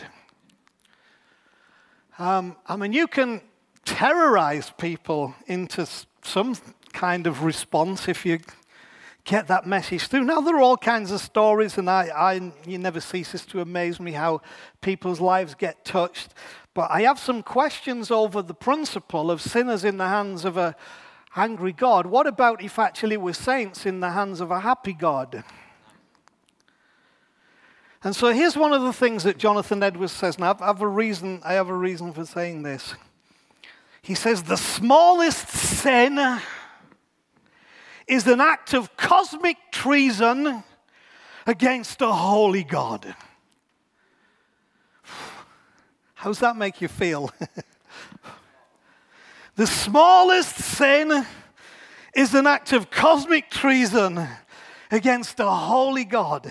Um, I mean, you can terrorize people into some kind of response if you get that message through. Now, there are all kinds of stories, and I, I, it never ceases to amaze me how people's lives get touched. But I have some questions over the principle of sinners in the hands of a angry God. What about if actually we're saints in the hands of a happy God? And so here's one of the things that Jonathan Edwards says, and I have, I have a reason, I have a reason for saying this. He says, the smallest sin is an act of cosmic treason against a holy God. How does that make you feel? The smallest sin is an act of cosmic treason against a holy God.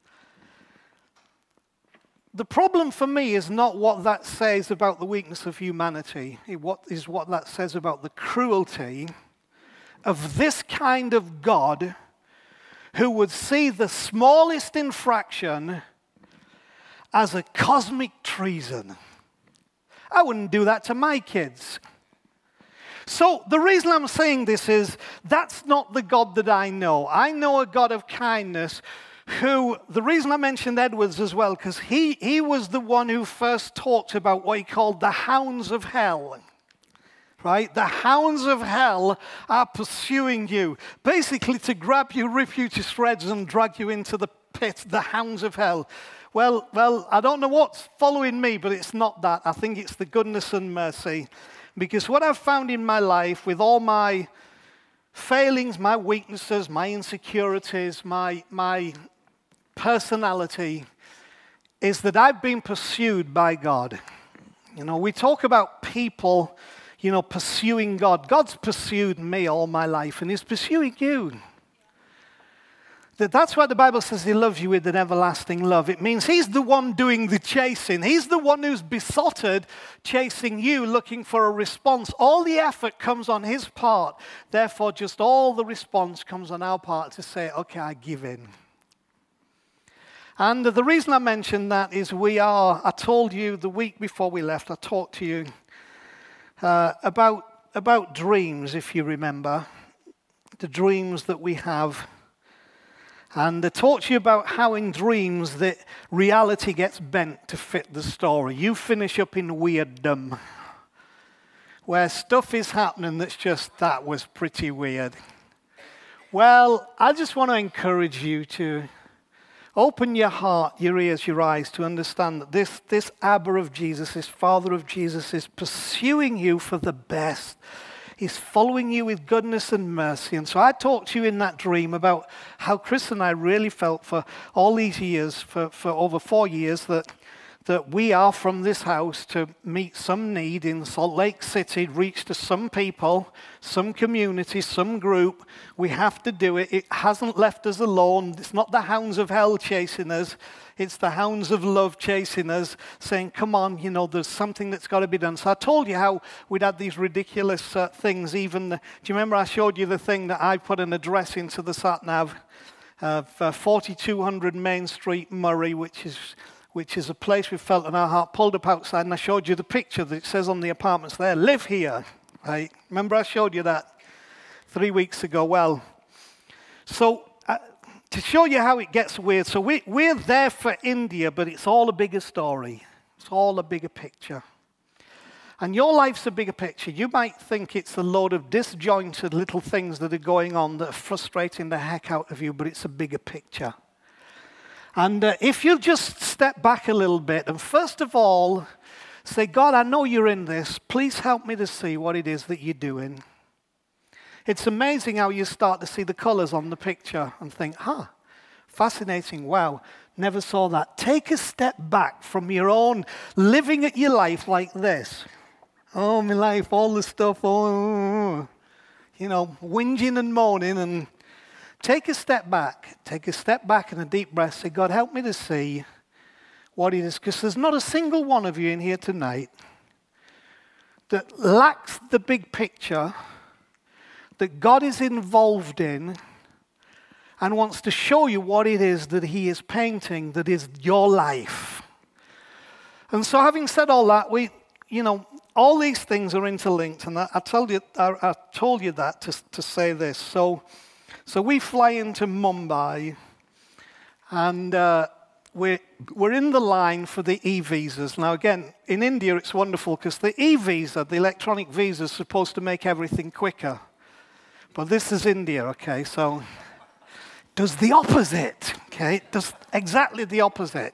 The problem for me is not what that says about the weakness of humanity. It is what that says about the cruelty of this kind of God who would see the smallest infraction as a cosmic treason. I wouldn't do that to my kids. So the reason I'm saying this is that's not the God that I know. I know a God of kindness who, the reason I mentioned Edwards as well, because he, he was the one who first talked about what he called the hounds of hell. Right? The hounds of hell are pursuing you. Basically to grab you, rip you to shreds and drag you into the pit, the hounds of hell. Well, well, I don't know what's following me, but it's not that. I think it's the goodness and mercy. Because what I've found in my life, with all my failings, my weaknesses, my insecurities, my, my personality, is that I've been pursued by God. You know, we talk about people, you know, pursuing God. God's pursued me all my life, and He's pursuing you. That's why the Bible says He loves you with an everlasting love. It means He's the one doing the chasing. He's the one who's besotted chasing you, looking for a response. All the effort comes on His part. Therefore, just all the response comes on our part to say, okay, I give in. And the reason I mentioned that is we are, I told you the week before we left, I talked to you uh, about, about dreams, if you remember, the dreams that we have. And I talked to you about how in dreams that reality gets bent to fit the story. You finish up in weirdom, where stuff is happening that's just, that was pretty weird. Well, I just want to encourage you to open your heart, your ears, your eyes to understand that this, this Abba of Jesus, this Father of Jesus, is pursuing you for the best. He's following you with goodness and mercy. And so I talked to you in that dream about how Chris and I really felt for all these years, for, for over four years, that, that we are from this house to meet some need in Salt Lake City, reach to some people, some community, some group. We have to do it. It hasn't left us alone. It's not the hounds of hell chasing us. It's the hounds of love chasing us, saying, come on, you know, there's something that's got to be done. So I told you how we'd had these ridiculous uh, things. Even, the, do you remember I showed you the thing that I put an address into the sat-nav of uh, forty-two hundred Main Street, Murray, which is which is a place we felt in our heart, pulled up outside, and I showed you the picture that it says on the apartments there, live here, right? Remember I showed you that three weeks ago? Well, so uh, to show you how it gets weird, so we, we're there for India, but it's all a bigger story. It's all a bigger picture. And your life's a bigger picture. You might think it's a load of disjointed little things that are going on that are frustrating the heck out of you, but it's a bigger picture. And uh, if you just step back a little bit and first of all say, God, I know you're in this. Please help me to see what it is that you're doing. It's amazing how you start to see the colors on the picture and think, huh, fascinating, wow, never saw that. Take a step back from your own living at your life like this. Oh, my life, all the stuff, oh, you know, whinging and moaning, and take a step back. Take a step back and a deep breath. Say, God, help me to see what it is. Because there's not a single one of you in here tonight that lacks the big picture that God is involved in and wants to show you what it is that he is painting that is your life. And so having said all that, we, you know, all these things are interlinked. And I, I, told, you, I, I told you that to, to say this. So... So we fly into Mumbai, and uh, we're, we're in the line for the e-visas. Now, again, in India, it's wonderful because the e-visa, the electronic visa, is supposed to make everything quicker. But this is India, okay? So it does the opposite, okay? It does exactly the opposite.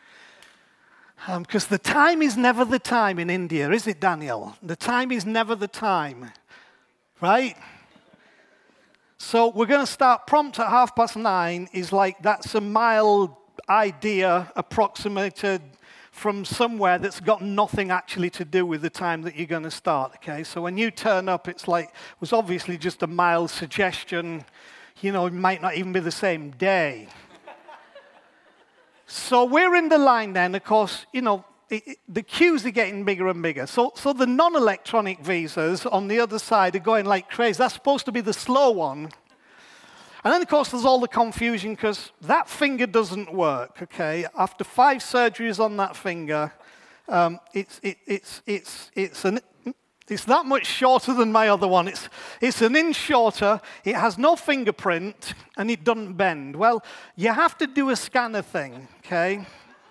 Because um, the time is never the time in India, is it, Daniel? The time is never the time, right? So we're going to start prompt at half past nine is like that's a mild idea approximated from somewhere that's got nothing actually to do with the time that you're going to start, okay? So when you turn up, it's like, it was obviously just a mild suggestion. You know, it might not even be the same day. So we're in the line then, of course, you know, It, it, the queues are getting bigger and bigger. So, so the non-electronic visas on the other side are going like crazy. That's supposed to be the slow one. And then, of course, there's all the confusion because that finger doesn't work, okay? After five surgeries on that finger, um, it's, it, it's, it's, it's, an, it's that much shorter than my other one. It's, it's an inch shorter, it has no fingerprint, and it doesn't bend. Well, you have to do a scanner thing, okay?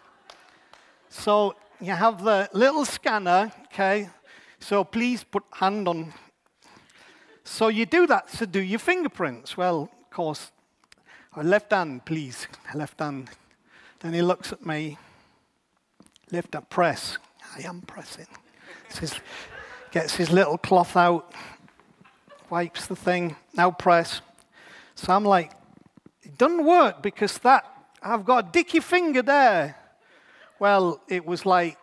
So you have the little scanner, okay? So please put hand on. So you do that to do your fingerprints. Well, of course, left hand, please, left hand. Then he looks at me, left hand, press. I am pressing. Says, gets his little cloth out, wipes the thing, now press. So I'm like, it doesn't work because that, I've got a dicky finger there. Well, it was like,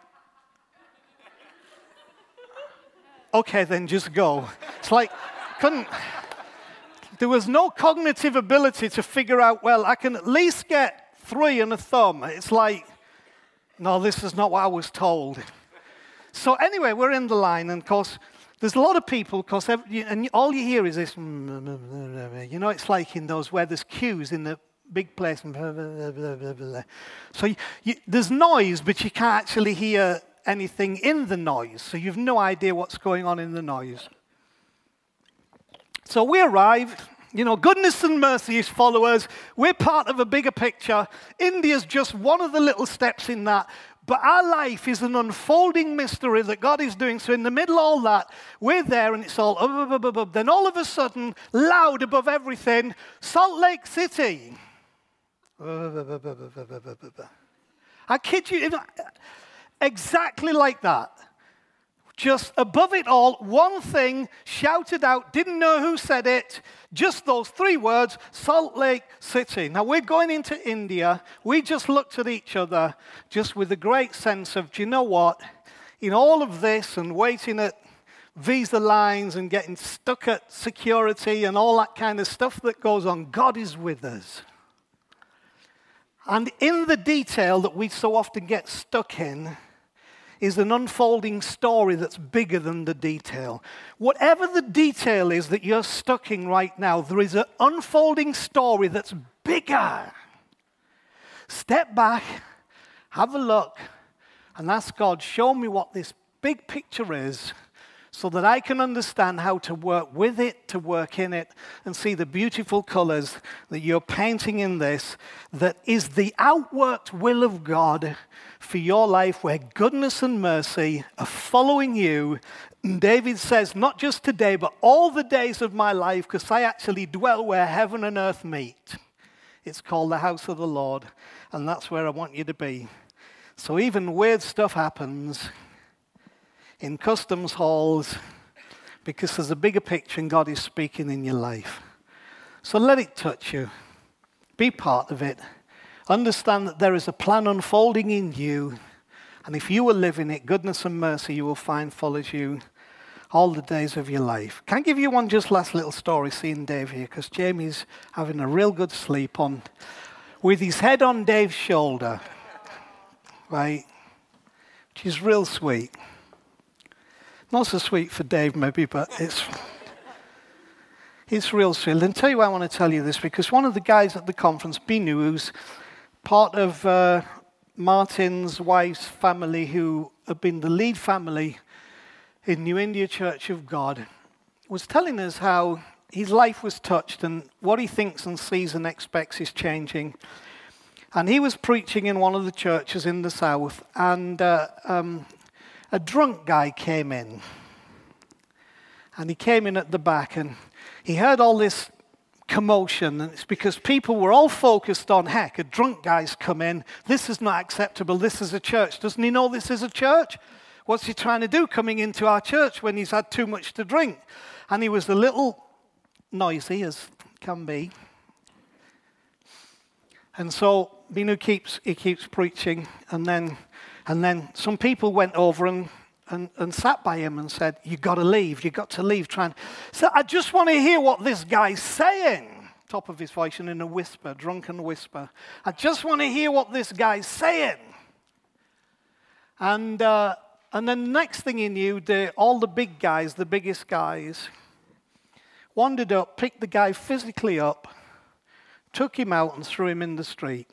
okay, then just go. It's like, couldn't, there was no cognitive ability to figure out, well, I can at least get three and a thumb. It's like, no, this is not what I was told. So anyway, we're in the line, and of course, there's a lot of people, because and all you hear is this, you know, it's like in those where there's queues in the big place. So you, you, there's noise, but you can't actually hear anything in the noise. So you've no idea what's going on in the noise. So we arrive. You know, goodness and mercy is followers. We're part of a bigger picture. India's just one of the little steps in that. But our life is an unfolding mystery that God is doing. So in the middle of all that, we're there and it's all up, up, up, up. Then all of a sudden, loud above everything, Salt Lake City. I kid you, exactly like that. just above it all, one thing shouted out, didn't know who said it, just those three words, Salt Lake City. Now we're going into India. We just looked at each other just with a great sense of, do you know what? In all of this and waiting at visa lines and getting stuck at security and all that kind of stuff that goes on, God is with us. And in the detail that we so often get stuck in is an unfolding story that's bigger than the detail. Whatever the detail is that you're stuck in right now, there is an unfolding story that's bigger. Step back, have a look, and ask God, show me what this big picture is so that I can understand how to work with it, to work in it, and see the beautiful colors that you're painting in this, that is the outworked will of God for your life, where goodness and mercy are following you. And David says, not just today, but all the days of my life, because I actually dwell where heaven and earth meet. It's called the house of the Lord, and that's where I want you to be. So even weird stuff happens in customs halls because there's a bigger picture and God is speaking in your life. So let it touch you. Be part of it. Understand that there is a plan unfolding in you, and if you will live in it, goodness and mercy you will find follows you all the days of your life. Can I give you one just last little story, seeing Dave here, because Jamie's having a real good sleep on, with his head on Dave's shoulder, right, which is real sweet. Not so sweet for Dave, maybe, but it's it's real sweet. And tell you why I want to tell you this, because one of the guys at the conference, Binu, who's part of uh, Martin's wife's family, who have been the lead family in New India Church of God, was telling us how his life was touched and what he thinks and sees and expects is changing. And he was preaching in one of the churches in the south, and uh, um, a drunk guy came in, and he came in at the back, and he heard all this commotion, and it's because people were all focused on, heck, a drunk guy's come in, this is not acceptable, this is a church. Doesn't he know this is a church? What's he trying to do coming into our church when he's had too much to drink? And he was a little noisy, as can be. And so Binu keeps, he keeps preaching, and then And then some people went over and, and, and sat by him and said, you've got to leave, you've got to leave. Trying. So I just want to hear what this guy's saying. Top of his voice and in a whisper, drunken whisper. I just want to hear what this guy's saying. And, uh, and then the next thing he knew, the, all the big guys, the biggest guys, wandered up, picked the guy physically up, took him out and threw him in the street.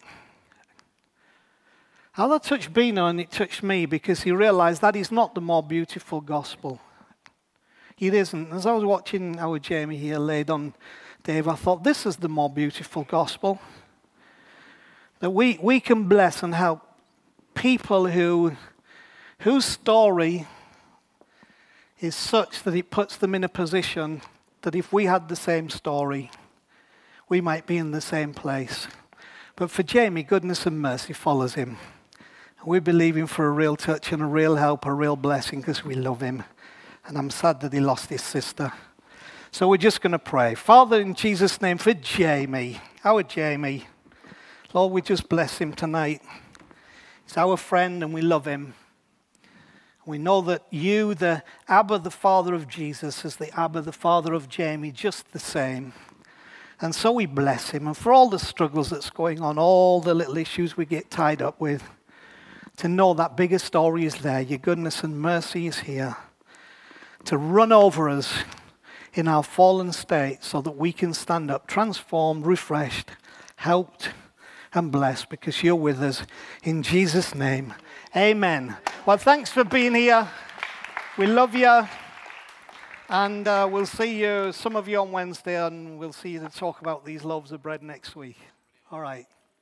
How that touched Bino and it touched me, because he realized that is not the more beautiful gospel. It isn't. As I was watching our Jamie here laid on Dave, I thought this is the more beautiful gospel. That we, we can bless and help people who, whose story is such that it puts them in a position that if we had the same story, we might be in the same place. But for Jamie, goodness and mercy follows him. We're believing for a real touch and a real help, a real blessing, because we love him. And I'm sad that he lost his sister. So we're just going to pray. Father, in Jesus' name, for Jamie, our Jamie, Lord, we just bless him tonight. He's our friend and we love him. We know that you, the Abba, the Father of Jesus, is the Abba, the Father of Jamie, just the same. And so we bless him. And for all the struggles that's going on, all the little issues we get tied up with, to know that bigger story is there. Your goodness and mercy is here. To run over us in our fallen state so that we can stand up transformed, refreshed, helped, and blessed because you're with us. In Jesus' name, amen. Well, thanks for being here. We love you. And uh, we'll see you, some of you on Wednesday, and we'll see you to talk about these loaves of bread next week. All right.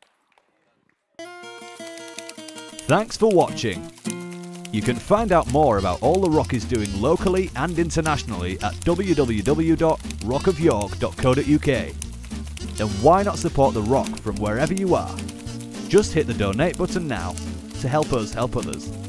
Thanks for watching. You can find out more about all The Rock is doing locally and internationally at w w w dot rock of york dot co dot u k. Then why not support The Rock from wherever you are? Just hit the donate button now to help us help others.